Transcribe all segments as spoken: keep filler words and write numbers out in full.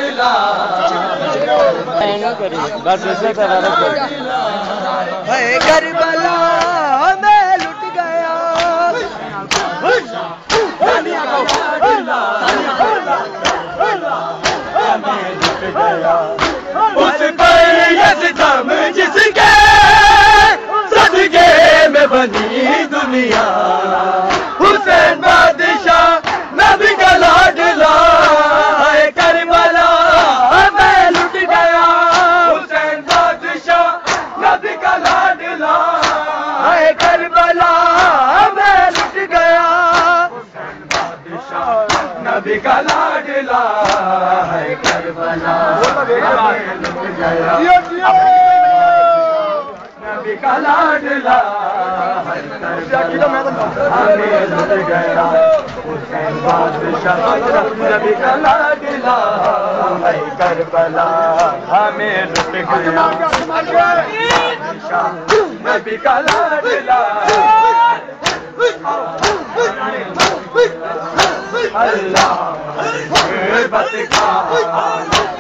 لاڈلا بس اسی طرح ہے کربلا میں لٹ گیا اس پر یہ ستم جس کے صدقے میں بنی دنیا حسین بادشاہ نبی کا لاڈلا ہے کربلا میں لٹ گیا حسین بادشاہ نبی کا لاڈلا ہے کربلا میں لٹ گیا حسین بادشاہ نبی کا لاڈلا ہے کربلا میں لٹ گیا نبی کا لاڈلا حسین بادشاہ نبی کا لاڈلا ہے کربلا ہمیں لٹ گیا نبی کا لاڈلا اللہ غربت کا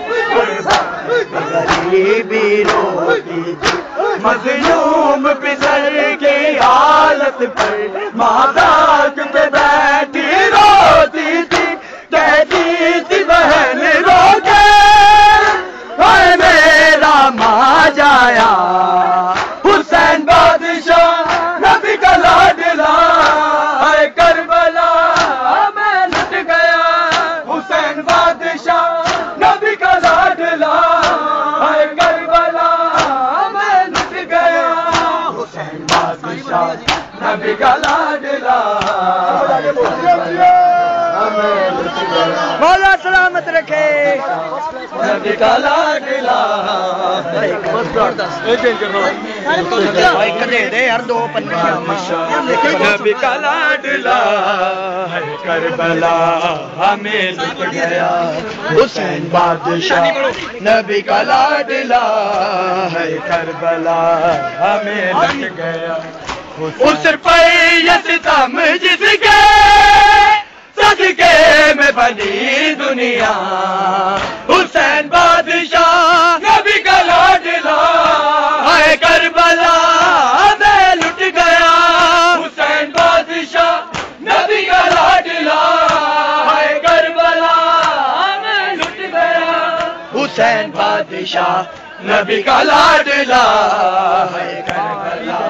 غریبی روتی مظلوم پسر کی حالت پر ماداک پہ بیٹھی روتی تھی کہتی تھی بہن رو کے اے میرا ماں جایا حسین بادشاہ نبی کا لاڈلا ہے کربلا میں لٹ گیا حسین بادشاہ نبی کا لاڈلا ہے کربلا میں لٹ گیا حسین بادشاہ نبی کا لاڈلا مولا سلامت رکھے نبی کا لاڈلا نبی کا لاڈلا ہے کربلا ہمیں لٹ گیا حسین بادشاہ نبی کا لاڈلا ہے کربلا ہمیں لٹ گیا اس پر یہ ستم جس کے صدقے میں بنی دنیا حسین بادشاہ نبی کا لاڈلا ہے کربلا میں لٹ گیا حسین بادشاہ نبی کا لاڈلا ہے کربلا میں لٹ گیا حسین بادشاہ نبی کا لاڈلا ہے کربلا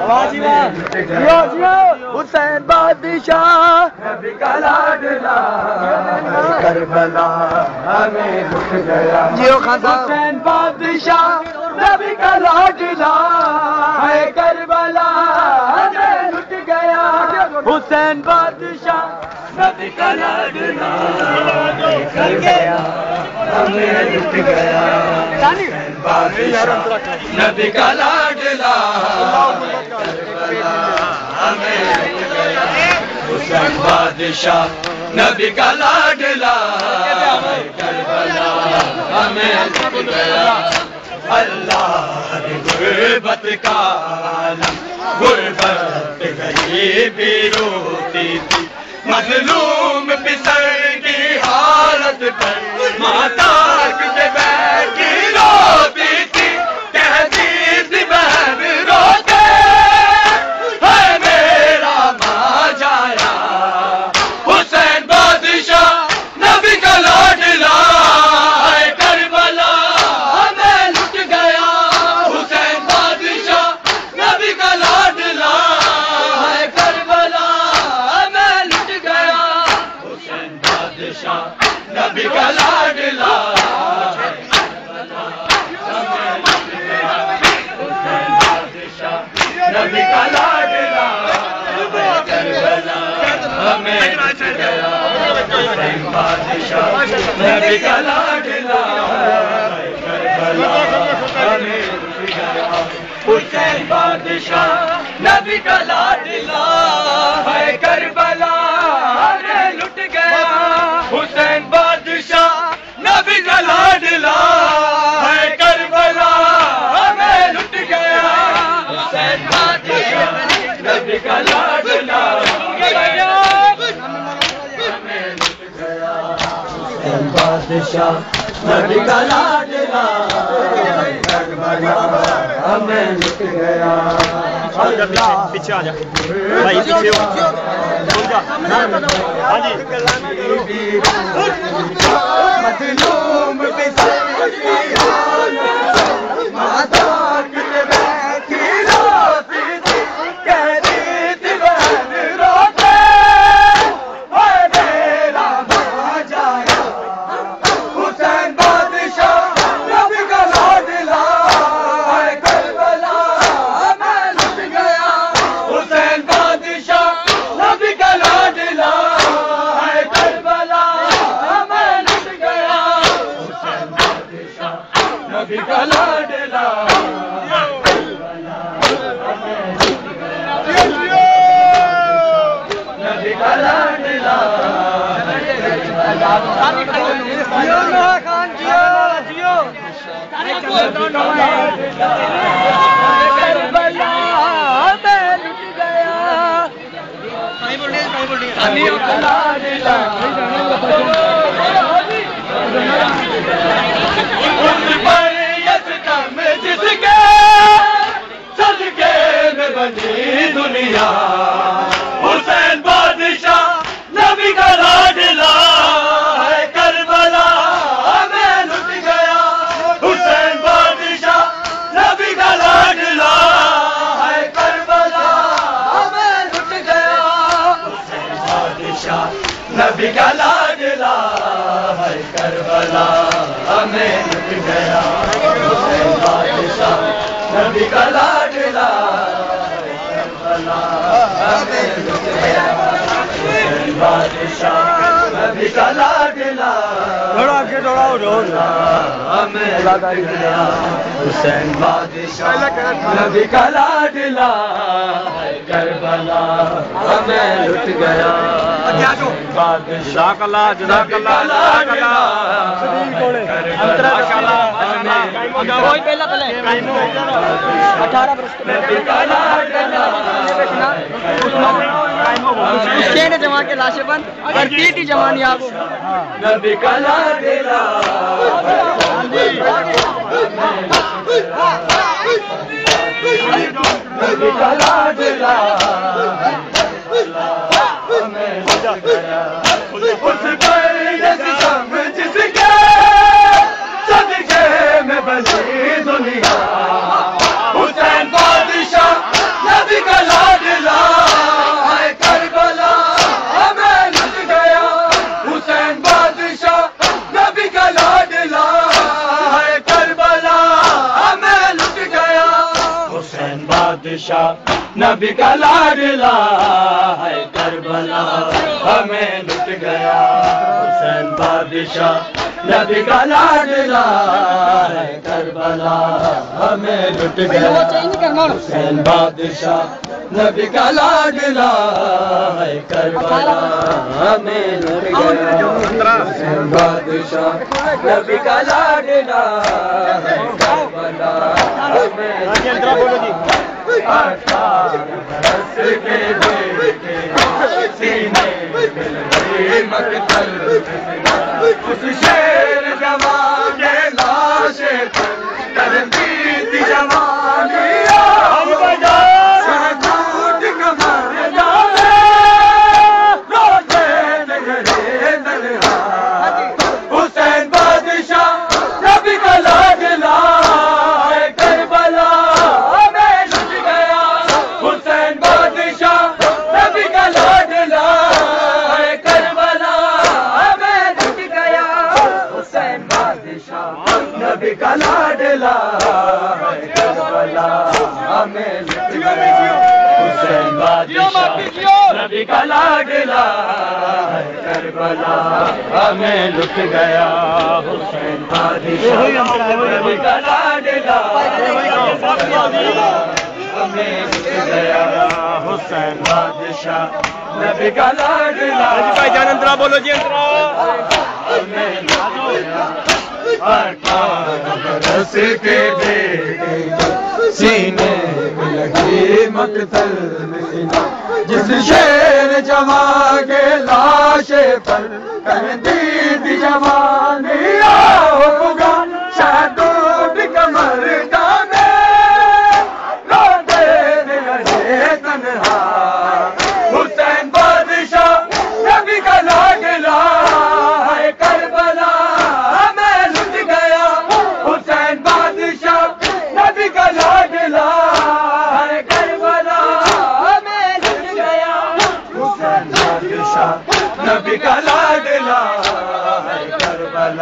حسین بادشاہ نبی کا لاڈلا کربلا ہمیں لٹ گیا حسین بادشاہ نبی کا لاڈلا ہے کربلا ہمیں لٹ گیا حسین بادشاہ نبی کا لاڈلا ہے کربلا ہمیں لٹ گیا حسین بادشاہ نبی کا لاڈلا ہمیں لٹ گیا حسین بادشاہ نبی کا لاڈلا کربلا ہمیں لٹ گیا اللہ غربت کا عالم غربت غریبی روتی تھی مظلوم پسر کی حالت پر ماتاک پہ بیٹھی روتی تھی کہتی تھی بہن رو کے اے میرا ماں جایا حسین بادشاہ نبی کا لاڈلا ہے کربلا میں لٹ گیا حسین بادشاہ نبی کا لاڈلا ہے کربلا میں لٹ گیا حسین بادشاہ نبی کا لاڈلا نبی کا لاڈلا کربلا ہمیں لٹ گیا حسین بادشاہ نبی کا لاڈلا کربلا ہمیں لٹ گیا حسین بادشاہ نبی کا لاڈلا ہے کربلا ہمیں لٹ گیا حسین بادشاہ نبی کا لاڈلا ہے کربلا ہمیں لٹ گیا حسین بادشاہ نبی کا لاڈلا بادشاہ نبی کا لاڈلا کربلا ہمیں لٹ گیا. پیچھے آ جا بھائی پیچھے ہو ہاں جی مظلوم دنیا حسین بادشاہ نبی کا لاڈلا ہے کربلا ہمیں لٹ گیا. حسین بادشاہ نبی کا لاڈلا ہے کربلا ہمیں لٹ گیا. حسین بادشاہ نبی کا لاڈلا ہے کربلا ہمیں لٹ گیا. حسین بادشاہ نبی کا لاڈلا بادشاہ نبی کا لاڈلا تھوڑا آگے تھوڑا ہو ہمیں لٹ گیا. حسین بادشاہ نبی کا لاڈلا کربلا ہمیں لٹ گیا. بادشاہ کا لاڈلا اٹھارہ حسین جمع کے لاشیں بند اور پیٹی جمانی آپ نبی کا لاڈلا نبی کا لاڈلا اس پر سمجھ جس کے صدقے میں بنی دنیا. حسین بادشاہ نبی کا لاڈلا ہے کربلا ہمیں لٹ گیا. حسین بادشاہ نبی کا لاڈلا ہے کربلا ہمیں لٹ گیا. حسین بادشاہ نبی کا لاڈلا ہے کربلا ہمیں لٹ گیا. حسین بادشاہ نبی کا لاڈلا ہے کربلا ہمیں لٹ گیا. حسین بادشاہ نبی کا لاڈلا ہے کربلا ہمیں لٹ گیا. حسین بادشاہ نبی کا لاڈلا ہے کربلا ہمیں لٹ گیا. برس کے بیٹے سینے میں مقتل اس شیر جوان کے لاشے پر کرتی تھی جوانیاں. سر ٹوٹ کمر جانے روزے نگرے تنہا. حسین بادشاہ نبی کا لاڈلا ہے کربلا ہمیں لٹ گیا. حسین بادشاہ نبی کا لاڈلا ہے کربلا ہمیں لٹ گیا. حسین بادشاہ نبی کا لاڈلا ہے کربلا ہمیں لٹ گیا. حسین بادشاہ نبی کا لاڈلا ہے کربلا ہمیں لٹ گیا. حسین بادشاہ نبی کا لاڈلا ہمیں لٹ گیا. حسین بادشاہ نبی کا لاڈلا بھائی جان انترا بولو جی انترا ہمیں لٹ گیا. برس کے بیٹے سینے میں لگی مقتل جس شیر جوان کے لاشے پر کرتی تھی جوانیاں.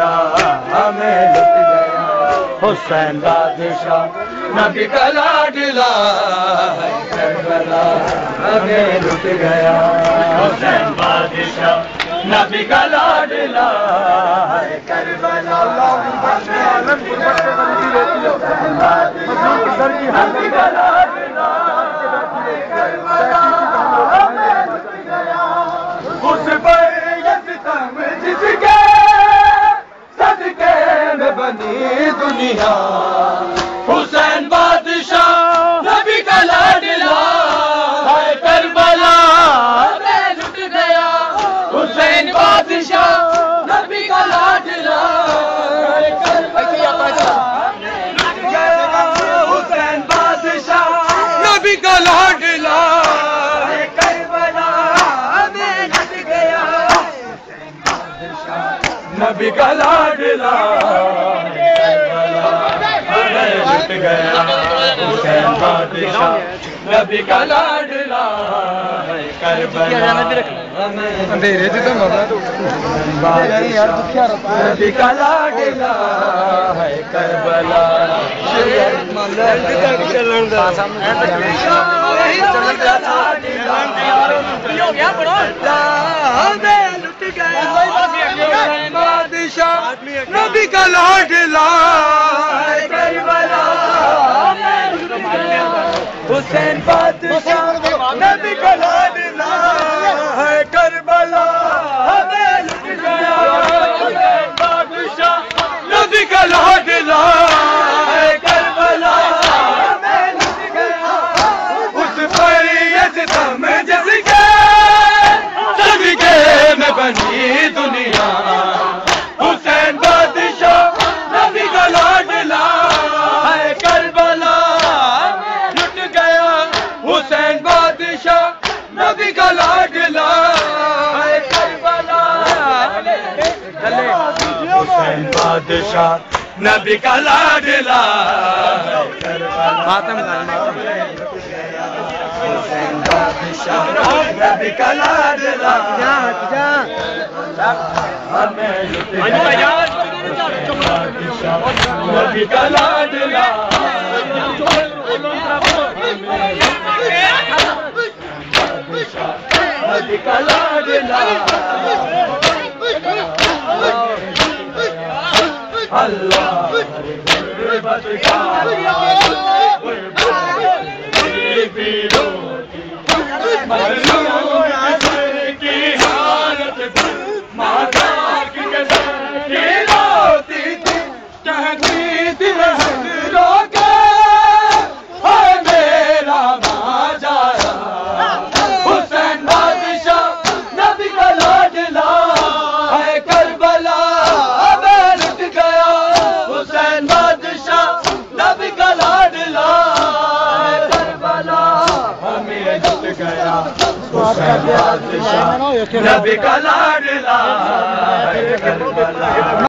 ہمیں لٹ گیا حسین بادشاہ نبی کا لاڈلا ہے کربلا ہمیں لٹ گیا حسین بادشاہ نبی کا لاڈلا ہے کربلا نبی کا لاڈلا اس پر یہ ستم جس کے صدقے میں بنی دنیا حسین بادشاہ نبی کا لاڈلا ہے کربلا میں لٹ گیا حسین بادشاہ نبی کا لاڈلا ہے کربلا حسین بادشاہ نبی کا لاڈلا ہے کربلا میں لٹ گیا نبی کا لاڈلا لٹ گیا حسین بادشاہ نبی کا لاڈلا ہے کربلا اندھیرے سے تو نبی کا لاڈلا ہے کربلا لٹ گیا بادشاہ نبی کا لاڈلا ہے کربلا حسین بادشاہ نبی کا لاڈلا ہے کربلا ہمیں لٹ گیا حسین بادشاہ نبی کا لاڈلا ہے کربلا ہمیں لٹ گیا اس پر یہ ستم جس کے صدقے میں بنی دنیا حسین بادشاہ نبی کا لاڈلا ہے کربلا لٹ گیا حسین بادشاہ نبی کا لاڈلا ہے کربلا حسین بادشاہ نبی کا لاڈلا ہے کربلا حسین بادشاہ نبی کا لاڈلا ہمیں لٹ گیا نبی کا لاڈلا نبی کا لاڈلا اللہ غربت کا کی حالت ماتا کی روتی تھی کہتی تھی رو کے ہے میرا ماں جایا حسین بادشاہ نبی کا لاڈلا ہے کربلا میں لٹ گیا حسین بادشاہ نبی کا لاڈلا ہے کربلا ہمیں لٹ گیا حسین بادشاہ نبی کا لاڈلا ہے کربلا